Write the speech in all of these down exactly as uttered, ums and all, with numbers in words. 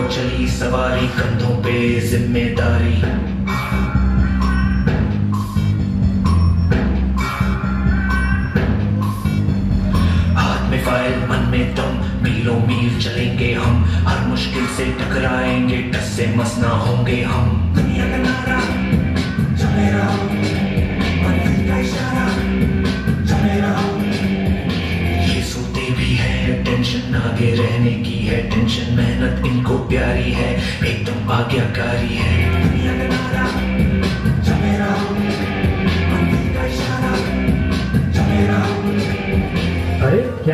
चली सवारी, कंधों पे जिम्मेदारी। हाथ में फाइल, मन में दम, मीलों मील चलेंगे हम, हर मुश्किल से टकराएंगे, टस से मस ना होंगे हम। दुनिया का नारा जो मेरा, मंजिल का इशारा जो मेरा। ये सोते भी है, टेंशन आगे रहने की है, टेंशन मेहनत इनको प्यारी है, एकदम आज्ञाकारी है। दुनिया का नारा जो मेरा, मंजिल का इशारा जो मेरा। अरे क्या?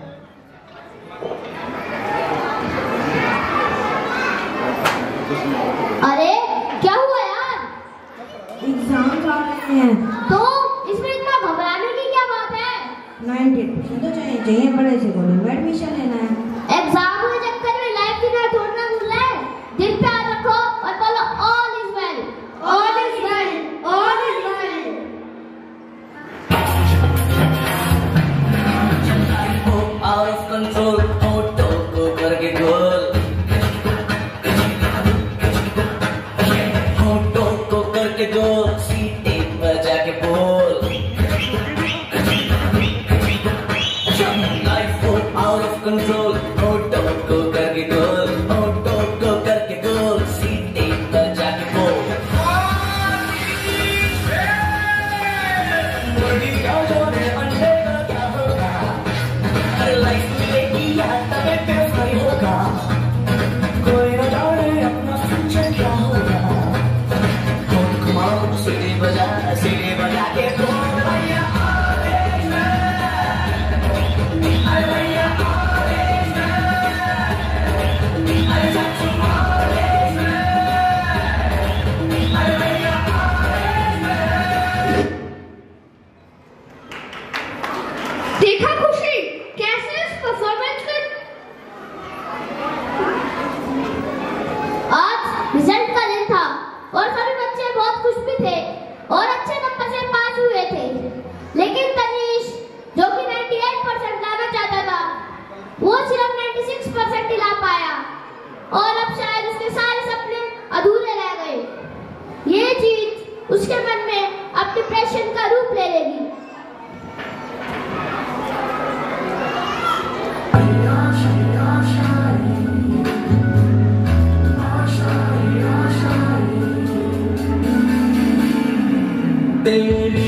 अरे क्या हुआ यार? एग्जाम आ रहे हैं तो इसमें इतना घबराने की क्या बात है? नाइन्टी परसेंट तो चाहिए चाहिए बड़े से कॉलेज में एडमिशन लेना है। एग्जाम के चक्कर में लाइफ की ना छोड़ना भूलना है। दिल पे हाथ रखो और बोलो all is well, all is well, all is well. Out of control, auto को करके गोल, ऑटो को करके गोल, सीटे बजा के बोल। लाइफ हो आउट ऑफ कंट्रोल, ऑटो को करके गोल, ऑटो को करके गोल, सीटे बजा के बोल। मुर्गी का जो है अंडे का क्या होगा? अरे लाइफ मिलेगी या तबे पे नहीं होगा, कोई न जाने अपना फ्यूचर क्या होगा। कौन घुमाओ सीढ़ी बजा, सीढ़ी बजा के बोल भैया ऑरेंज मैन, अरे भैया ऑरेंज मैन, अरे चाचू ऑरेंज मैन, अरे भैया ऑरेंज मैन। देखा खुशी कैसे इस परफॉर्मेंस में आज रिजल्ट का दिन था और सभी बच्चे बहुत खुश भी थे और अच्छे नंबर से पास हुए थे। लेकिन तनीश जो कि अट्ठानवे परसेंट लाना चाहता था वो सिर्फ छियानवे परसेंट ही ला पाया और अब शायद उसके सारे सपने अधूरे रह गए। ये चीज उसके मन में अब डिप्रेशन का रूप ले लेगी। तेरी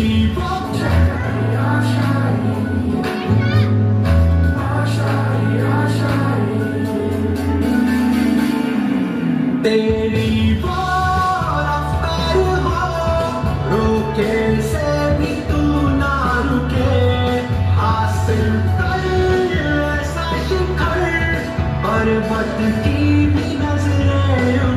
तेरी वो रफ्तार हो, रुके से भी तू ना रुके, हासिल कर ऐसा शिखर, पर्वत की भी नजरें